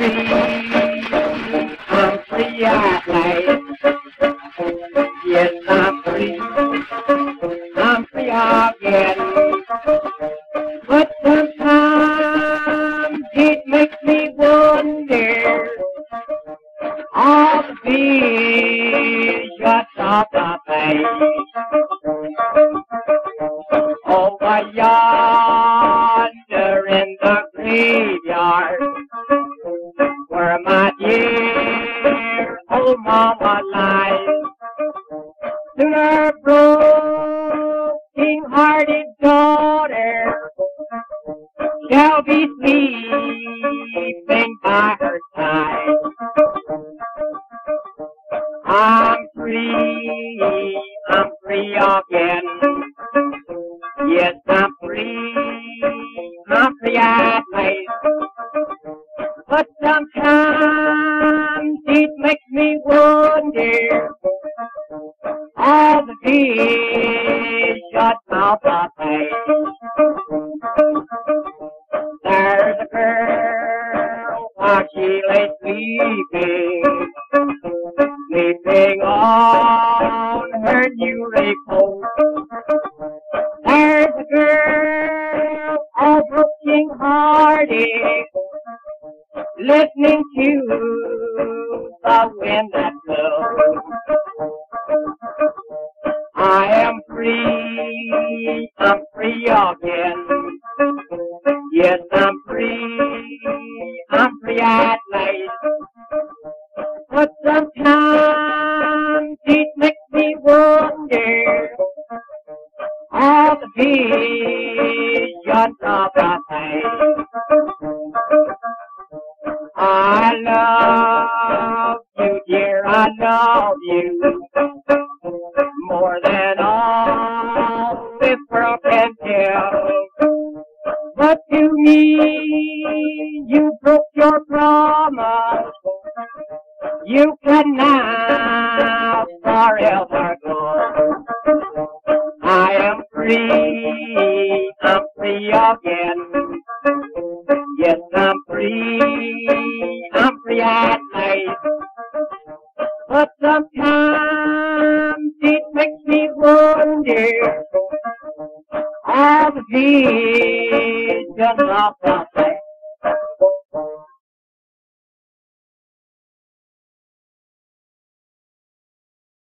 I'm free at night. Yes, I'm free. I'm free again. But sometimes it makes me wonder all the visions of the face over yonder in the graveyard where my dear old mama lies. Soon her broken-hearted daughter shall be sleeping by her side. I'm free again. Yes, I'm free at last. But sometimes it makes me wonder all the visions of the past. There's a girl while she lay sleeping on her new repose. There's a girl all broken-hearted, listening to the wind that blows. I am free again. Yes, I'm free at last. But sometimes it makes me wonder all the visions of the past. I love you, dear, I love you more than all this world can tell. But to me, you broke your promise. You can now forever go. I am free again. Yes, I'm free at last. But sometimes it makes me wonder all the visions of